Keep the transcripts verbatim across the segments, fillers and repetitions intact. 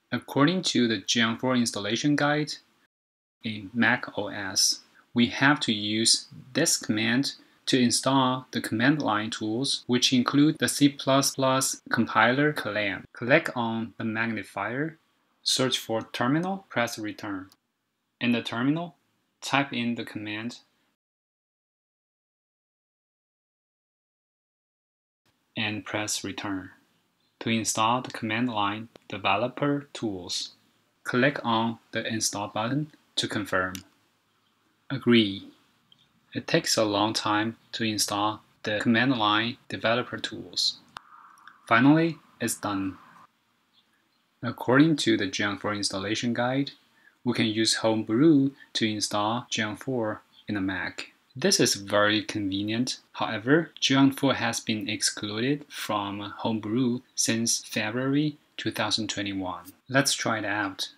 According to the Geant four installation guide in macOS, we have to use this command to install the command line tools, which include the C plus plus compiler clam. Click on the magnifier, search for terminal, press return. In the terminal, type in the command and press return. To install the command line developer tools, click on the install button to confirm. Agree. It takes a long time to install the command line developer tools. Finally, it's done. According to the Geant four installation guide, we can use Homebrew to install Geant four in a Mac. This is very convenient. However, Geant four has been excluded from Homebrew since February two thousand twenty-one. Let's try it out.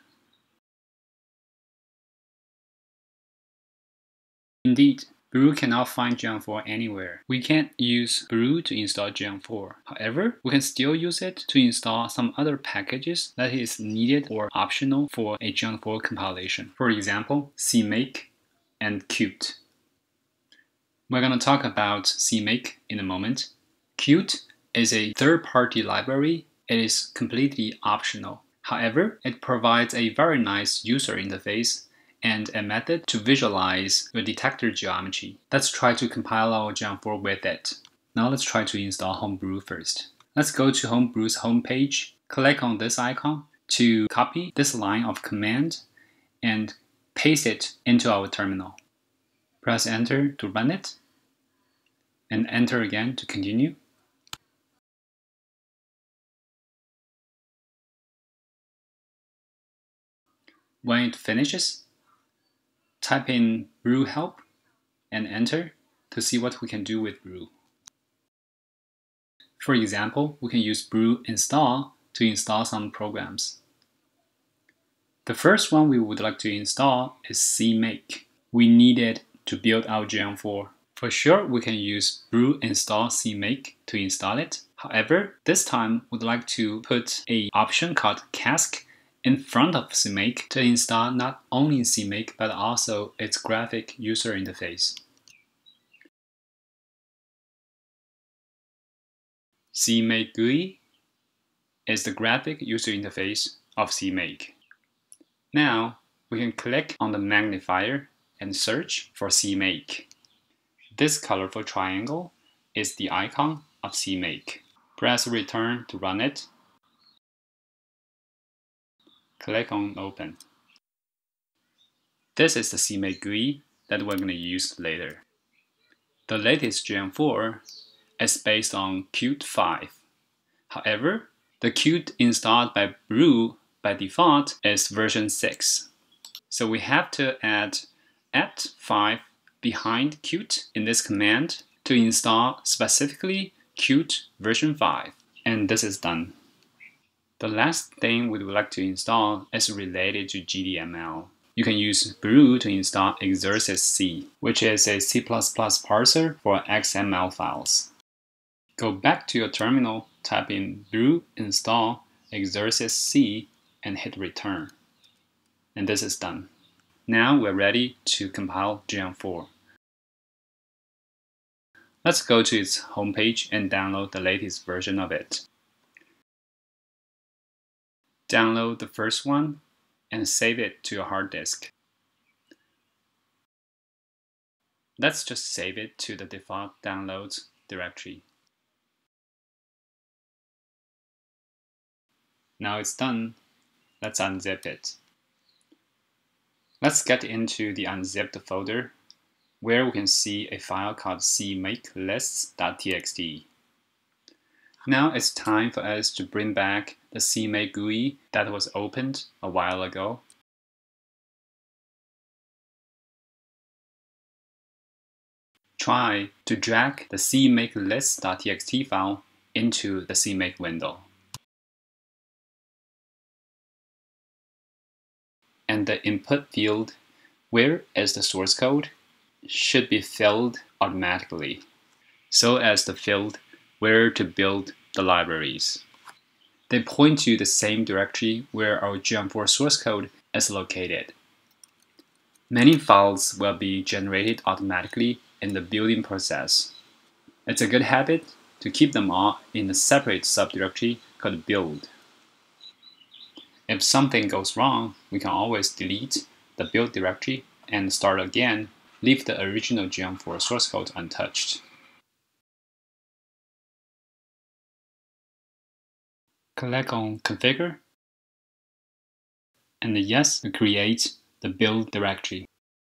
Indeed, Brew cannot find Geant four anywhere. We can't use Brew to install Geant four. However, we can still use it to install some other packages that is needed or optional for a Geant four compilation. For example, CMake and Qt. We're going to talk about CMake in a moment. Qt is a third-party library. It is completely optional. However, it provides a very nice user interface and a method to visualize the detector geometry. Let's try to compile our Geant four with it. Now let's try to install Homebrew first. Let's go to Homebrew's homepage, click on this icon to copy this line of command and paste it into our terminal. Press enter to run it, and enter again to continue. When it finishes, type in brew help and enter to see what we can do with brew. For example, we can use brew install to install some programs. The first one we would like to install is CMake. We need it to build our Geant four. For sure, we can use brew install CMake to install it. However, this time we'd like to put an option called cask in front of CMake to install not only CMake but also its graphic user interface. CMake G U I is the graphic user interface of CMake. Now we can click on the magnifier and search for CMake. This colorful triangle is the icon of CMake. Press return to run it. Click on open. This is the CMake G U I that we're going to use later. The latest Geant four is based on Qt five. However, the Qt installed by Brew by default is version six. So we have to add at five behind Qt in this command to install specifically Qt version five. And this is done. The last thing we would like to install is related to G D M L. You can use Brew to install Exercise C, which is a C plus plus parser for X M L files. Go back to your terminal, type in brew install Exercise C and hit return. And this is done. Now we're ready to compile Geant four. Let's go to its homepage and download the latest version of it. Download the first one and save it to your hard disk. Let's just save it to the default downloads directory. Now it's done. Let's unzip it. Let's get into the unzipped folder where we can see a file called cmakelists.txt. Now it's time for us to bring back the CMake G U I that was opened a while ago. Try to drag the cmakelists.txt file into the CMake window. And the input field, where is the source code, should be filled automatically, so as the field where to build the libraries. They point to the same directory where our Geant four source code is located. Many files will be generated automatically in the building process. It's a good habit to keep them all in a separate subdirectory called build. If something goes wrong, we can always delete the build directory and start again, leave the original Geant four source code untouched. Click on Configure, and yes, we create the build directory.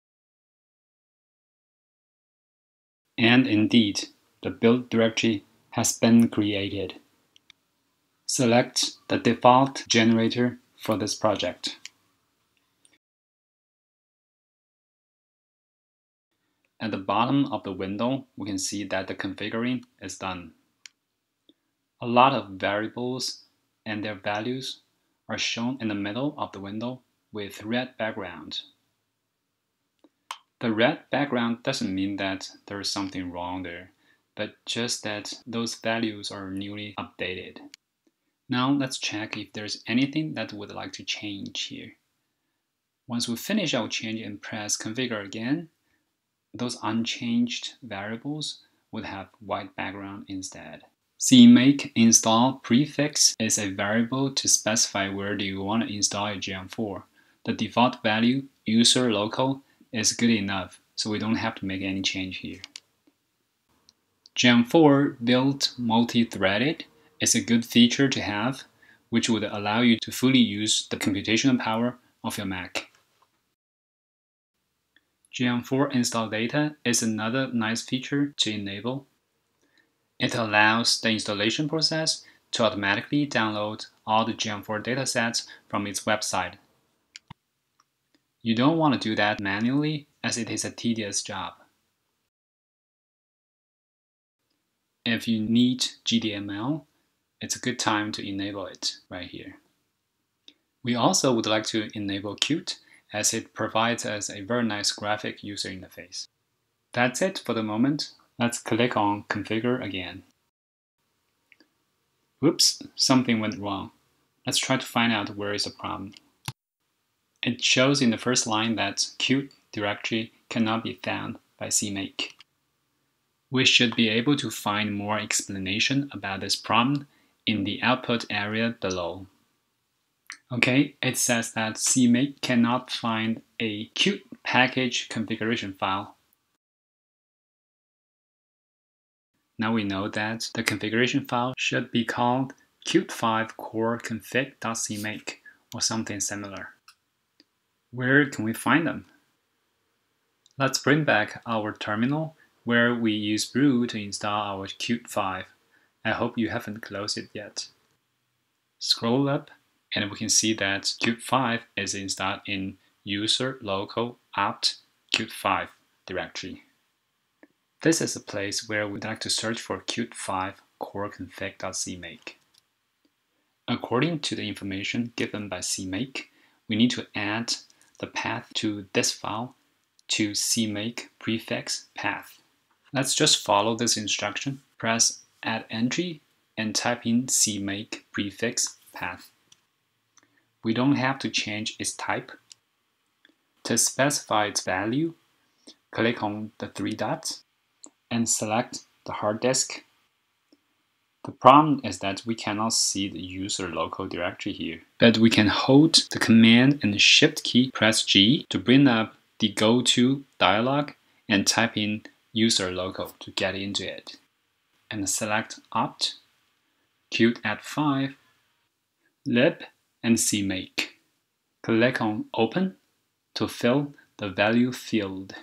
And indeed, the build directory has been created. Select the default generator for this project. At the bottom of the window, we can see that the configuring is done. A lot of variables and their values are shown in the middle of the window with red background. The red background doesn't mean that there is something wrong there, but just that those values are newly updated. Now let's check if there's anything that we would like to change here. Once we finish our change and press Configure again, those unchanged variables would have white background instead. CMake install prefix is a variable to specify where do you want to install your Geant four. The default value, user local, is good enough, so we don't have to make any change here. Geant four built multi-threaded is a good feature to have, which would allow you to fully use the computational power of your Mac. Geant four install data is another nice feature to enable. It allows the installation process to automatically download all the Geant four datasets from its website. You don't want to do that manually, as it is a tedious job. If you need G D M L, it's a good time to enable it right here. We also would like to enable Qt, as it provides us a very nice graphic user interface. That's it for the moment. Let's click on Configure again. Whoops, something went wrong. Let's try to find out where is the problem. It shows in the first line that Qt directory cannot be found by CMake. We should be able to find more explanation about this problem in the output area below. Okay, it says that CMake cannot find a Qt package configuration file. Now we know that the configuration file should be called Qt five core config.cmake or something similar. Where can we find them? Let's bring back our terminal where we use brew to install our Qt five. I hope you haven't closed it yet. Scroll up and we can see that Qt five is installed in user local apt Qt five directory. This is a place where we'd like to search for Qt five core config.cmake. According to the information given by CMake, we need to add the path to this file to CMake prefix path. Let's just follow this instruction. Press add entry and type in CMake prefix path. We don't have to change its type. To specify its value, click on the three dots and select the hard disk. The problem is that we cannot see the user local directory here, but we can hold the Command and Shift key, press G to bring up the Go To dialog and type in user local to get into it. And select opt, Qt add five, lib, and CMake. Click on Open to fill the value field.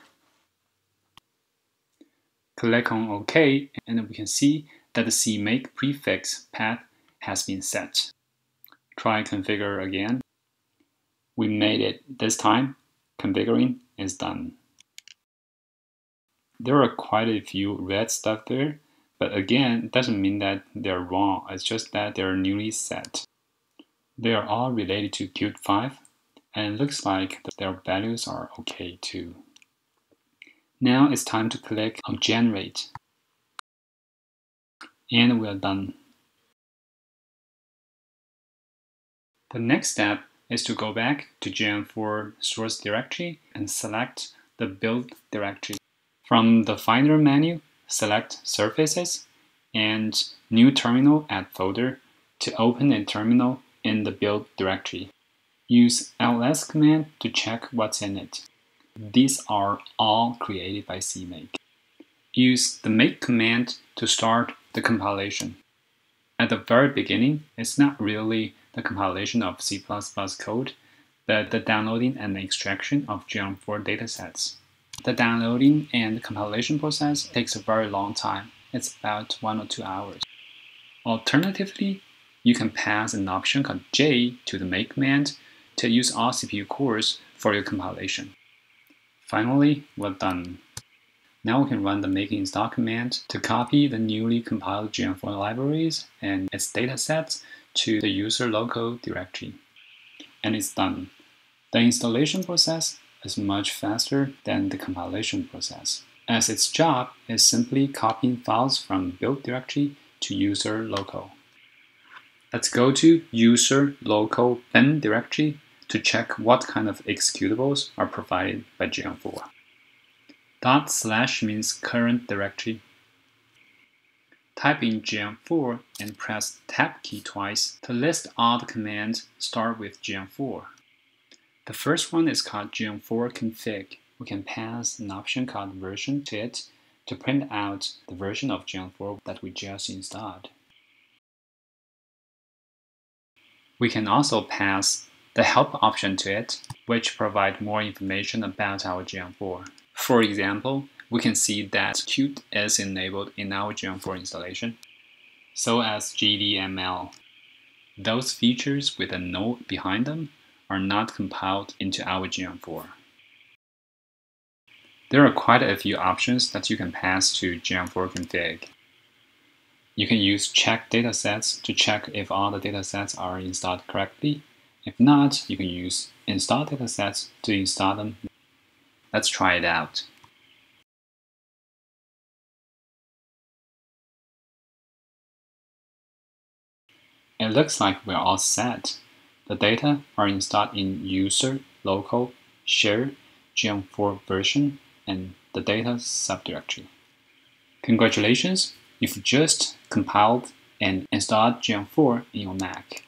Click on OK, and we can see that the CMake prefix path has been set. Try configure again. We made it this time. Configuring is done. There are quite a few red stuff there, but again, it doesn't mean that they're wrong. It's just that they're newly set. They are all related to Qt five, and it looks like their values are okay too. Now it's time to click on Generate. And we are done. The next step is to go back to Geant four source directory and select the build directory. From the Finder menu, select Surfaces and New Terminal Add Folder to open a terminal in the build directory. Use L S command to check what's in it. These are all created by C make. Use the make command to start the compilation. At the very beginning, it's not really the compilation of C plus plus code, but the downloading and extraction of Geant four datasets. The downloading and compilation process takes a very long time. It's about one or two hours. Alternatively, you can pass an option called J to the make command to use all C P U cores for your compilation. Finally, we're done. Now we can run the make install command to copy the newly compiled Geant four libraries and its datasets to the user local directory. And it's done. The installation process is much faster than the compilation process, as its job is simply copying files from build directory to user local. Let's go to user local bin directory to check what kind of executables are provided by Geant four. Dot slash means current directory. Type in Geant four and press Tab key twice to list all the commands start with Geant four. The first one is called Geant four config. We can pass an option called version to it to print out the version of Geant four that we just installed. We can also pass the help option to it, which provides more information about our Geant four. For example, we can see that Qt is enabled in our Geant four installation, so as G D M L. Those features with a note behind them are not compiled into our Geant four. There are quite a few options that you can pass to Geant four config. You can use check datasets to check if all the datasets are installed correctly. If not, you can use install datasets to install them. Let's try it out. It looks like we're all set. The data are installed in user, local, share, Geant four version, and the data subdirectory. Congratulations, you've just compiled and installed Geant four in your Mac.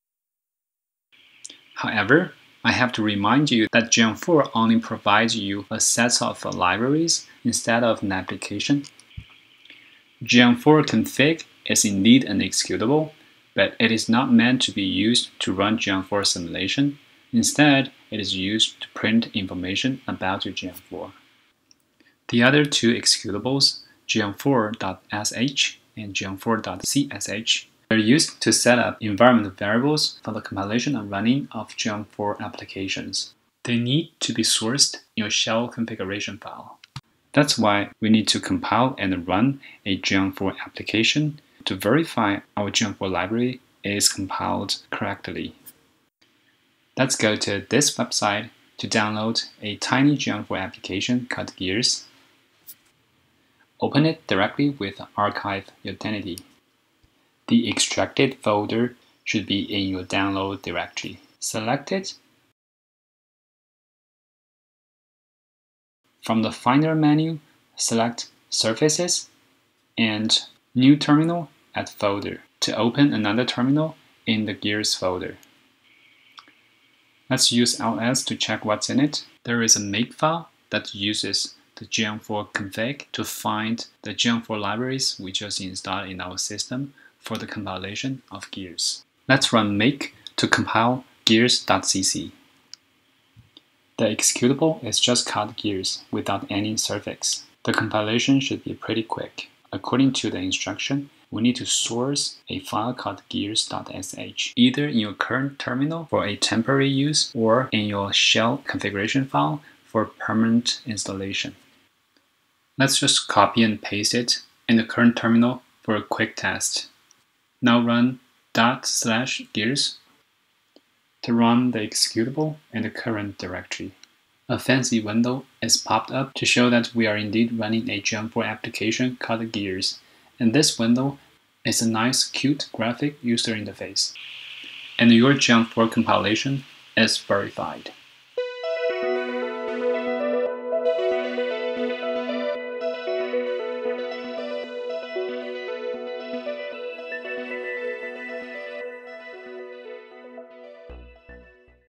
However, I have to remind you that Geant four only provides you a set of libraries instead of an application. Geant four config is indeed an executable, but it is not meant to be used to run Geant four simulation. Instead, it is used to print information about your Geant four. The other two executables, Geant four dot S H and Geant four dot C S H, are used to set up environment variables for the compilation and running of Geant four applications. They need to be sourced in your shell configuration file. That's why we need to compile and run a Geant four application to verify our Geant four library is compiled correctly. Let's go to this website to download a tiny Geant four application called Gears. Open it directly with Archive Utility. The extracted folder should be in your download directory. Select it. From the Finder menu, select Surfaces and New Terminal Add Folder to open another terminal in the Gears folder. Let's use L S to check what's in it. There is a makefile that uses the Geant four config to find the Geant four libraries we just installed in our system for the compilation of Gears. Let's run make to compile gears dot c c. The executable is just called Gears without any suffix. The compilation should be pretty quick. According to the instruction, we need to source a file called gears dot s h, either in your current terminal for a temporary use or in your shell configuration file for permanent installation. Let's just copy and paste it in the current terminal for a quick test. Now run dot slash gears to run the executable in the current directory. A fancy window is popped up to show that we are indeed running a Geant four application called Gears, and this window is a nice, cute graphic user interface. and your Geant four compilation is verified.